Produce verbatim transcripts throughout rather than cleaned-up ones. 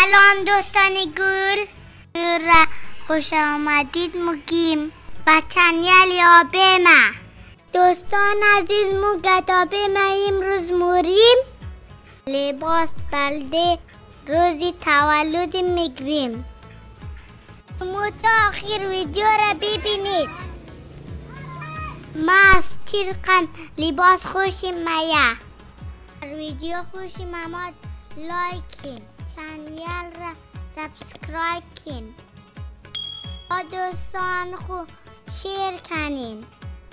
سلام دوستان گل را خوش آمدید مگیم بطنیل یا بیمه دوستان عزیز مو گدابه ما امروز موریم لباس بلده روزی تولد میگریم مو تا آخر ویدیو را ببینید ما از ترکم لباس خوشیم میا ویدیو خوشیم اما لایک کن چنل را سبسکرایب کن با دوستان خو شیر کنین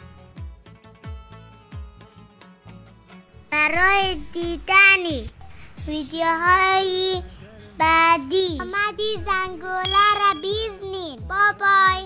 برای دیدنی ویدیوهای بعدی آمدی زنگوله را بیزنین با بای.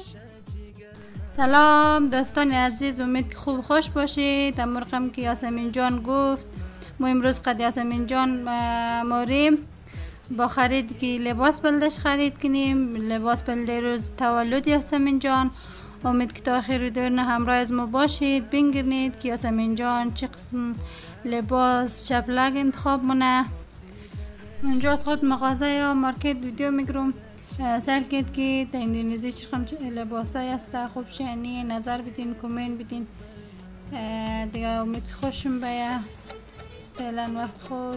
سلام دوستان عزیز، امید که خوب خوش باشید. در مرقم که یاسمین جان گفت ما امروز قد یاسمین جان موریم با خرید که لباس بلدش خرید کنیم لباس بلده روز تولد یاسمین جان. امید که تا آخر ویدیو همراه از ما باشید بگیرید که یاسمین جان چه قسم لباس چپلک انتخاب مونه. اونجا از خود مغازه یا مارکت ویدیو میگیرم سال کد که تا اندونزی چه خم لباس های است خوب شنی نظر بدین کامنت بدین دیگه. امید خوشم بیا فعلا وقت خوش.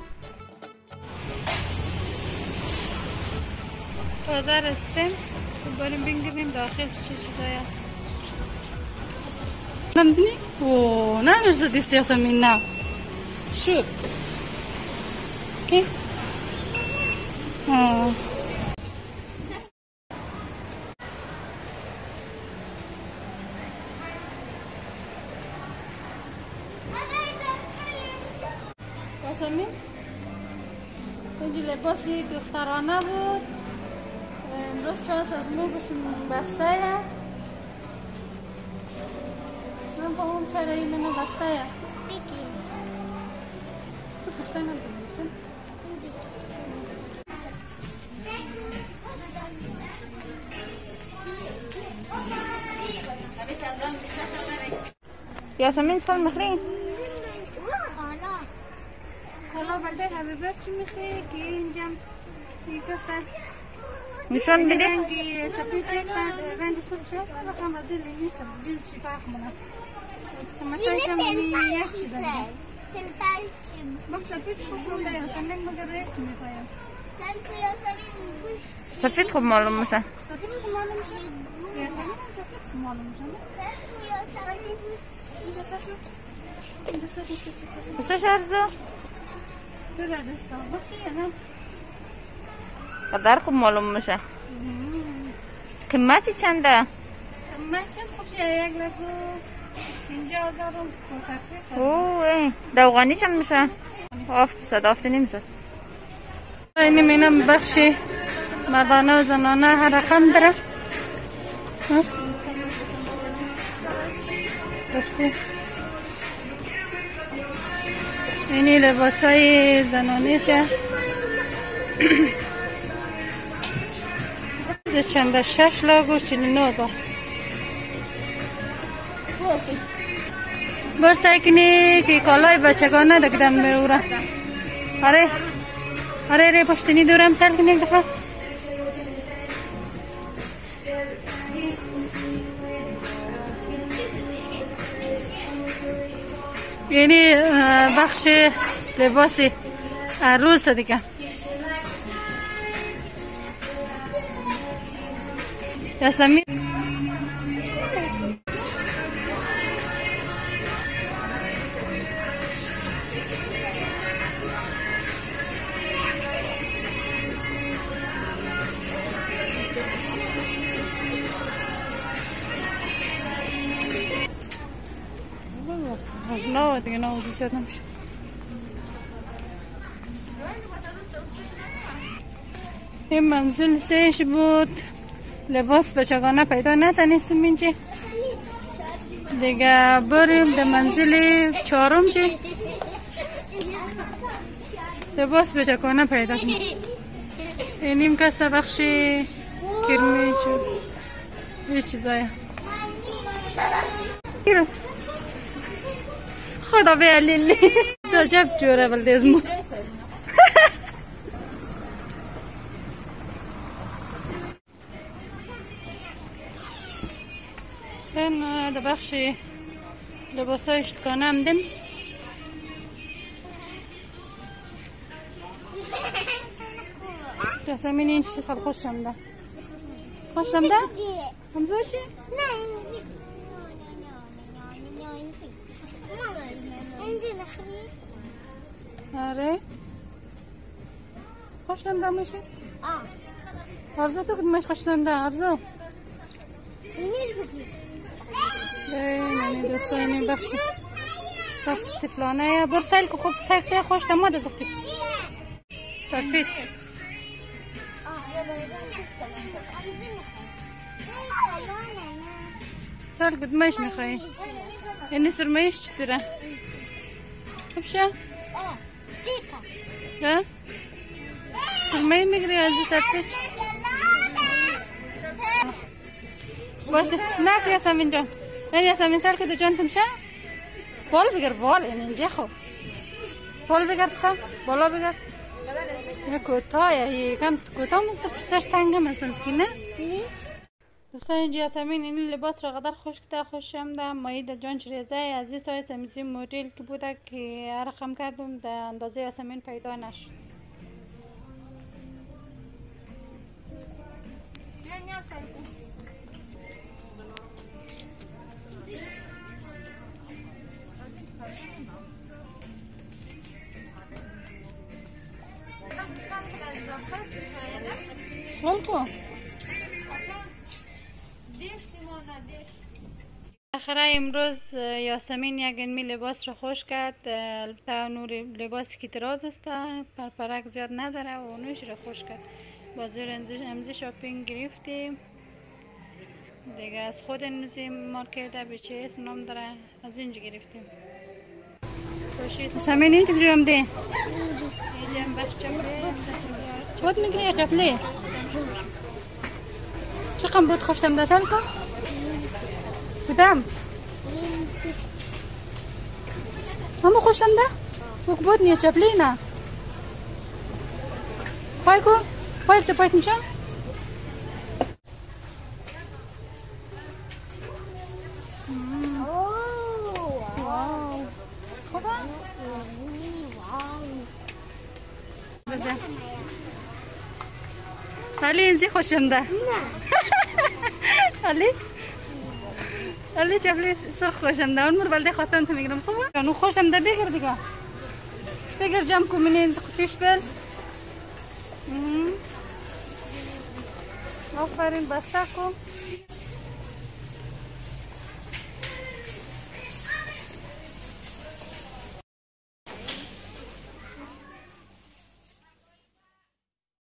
بازار هستیم بریم بگیریم داخلش چه چیزایی است. نمیدونی؟ اوه نمیشه دیست یاسمین نه شو کی؟ آه یاسمین اینجا لباسی دخترانه بود امروز چانس از مو بشم بسته من با اون چرا این منو بسته بگی تو بسته نبودی چون یاسمین سال مخرین حالا بلده حبیبت چی میخوایی که اینجا میکسه نشان بده رنگ سفید هست رنگ سفید هست بخوام از این نیست جنس شفاف مونه از قیمتایش هم یک چیز هست بخ سفید خوش مونده یاسمین مگر یک چی میخوایم سفید خوب معلوم میشه سفید خوب معلوم میشه یاسمین هم سفید خوب معلوم میشه اینجا سشو اینجا سشو سشو ارزو ببرد استا بخشی یا نه قدر خوب معلوم میشه قیمتی چنده؟ قیمت چند خوب شه یک لکو اینجا هزارم اوه دوغانی چند میشه؟ آفت صد آفت نمیزد اینی مینم بخشی مردانه و زنانه هر رقم داره بستی اینی لباس های زنانه شه چنده شش لاگو چلی نوزا برسه کنی که کالای بچگانه دکدن میوره آره آره ره پشتینی دورم سر کنی یک دفعه یعنی بخش لباس عروس دیگه یاسمین از نو دیگه نو زیاد نمیشه این منزل سهش بود لباس بچگانه پیدا نتنیستم اینجا دیگه بریم در منزل چهارم چی لباس بچگانه پیدا کنیم اینیم که بخش کرمی شد یه چیزایی خدا بیا لیلی تو جب جوره بلده ازمو در بخش لباسای اشتکانه همدیم. یاسمین این چیز خیلی خوش شمده. خوش شمده؟ هم باشی؟ نه اینجا نخری. آره خوش شمده میشه؟ آه آرزو تو کدومش خوش شمده؟ آرزو اینی بودی. این دوستان بخش بخش طفلانه بر سال که خوب سکسی خوش تمام دزدی سفید سال کدومش میخوایی؟ این سرمایش چطوره؟ خوبشه؟ اه سیکا. ها؟ سرمایه میگیری از سفید باشه نه یاسمین جان. این یاسمین سال که دو جان تمشه بال بگر بال این اینجا خو بال بگر پسم بالا بگر یه کوتاه یه کم کوتاه مثل پشتش تنگه مثل سکینه نیست. دوستان اینجا یاسمین این لباس را قدر خوش کده خوش شمده مایی در جان چریزه از این سایه سمیزی مدل که بوده که رقم کردم در اندازه یاسمین پیدا نشد. سوال کو آخره امروز یاسمین یک علمی لباس رو خوش کرد. البته نور لباسی که دراز است پرپرک زیاد نداره و نوش رو خوش کرد. بازار امزی شاپینگ گرفتیم دیگه از خود امزی مارکت به چه اسم نام داره از اینجا گرفتیم. یاسمین اینجا کجا هم ده؟ اینجا هم بخش چپله بود میگیری یا چپله؟ چقدر بود خوشتم دستل کن؟ بودم؟ همه خوشتم ده؟ وک بود نیا چپله نه؟ پای کن؟ پای اکتا پایت میشم؟ خوبه؟ علی اینزی خوشم ده؟ نه علی؟ علی چپلی سرخ خوشم ده اون مر بلده خواهتان تو میگرم خوبه؟ اونو خوشم ده بگر دیگه بگر جمع کن منی اینزی قطیش بل آفرین بسته کن